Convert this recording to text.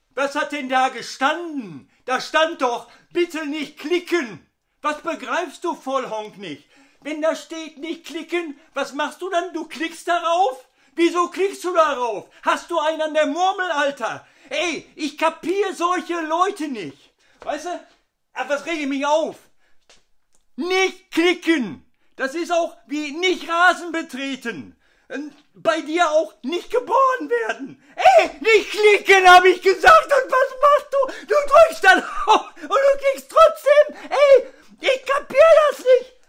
Was hat denn da gestanden? Da stand doch, bitte nicht klicken. Was begreifst du, Vollhonk, nicht? Wenn da steht, nicht klicken, was machst du dann? Du klickst darauf? Wieso klickst du darauf? Hast du einen an der Murmel, Alter? Ey, ich kapier solche Leute nicht. Weißt du? Aber was rege ich mich auf? Nicht klicken. Das ist auch wie nicht Rasen betreten. Bei dir auch nicht geboren werden. Ey, nicht klicken, habe ich gesagt. Und was machst du? Du drückst dann auf und du klickst trotzdem. Ey, ich kapier das nicht.